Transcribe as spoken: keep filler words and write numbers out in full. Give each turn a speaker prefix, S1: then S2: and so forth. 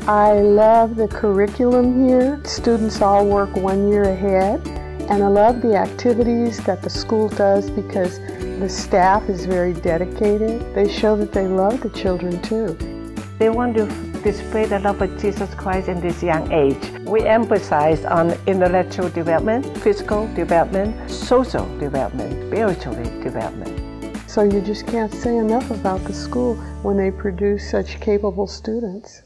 S1: I love the curriculum here. Students all work one year ahead, and I love the activities that the school does because the staff is very dedicated. They show that they love the children too.
S2: They want to display the love of Jesus Christ in this young age. We emphasize on intellectual development, physical development, social development, spiritual development.
S1: So you just can't say enough about the school when they produce such capable students.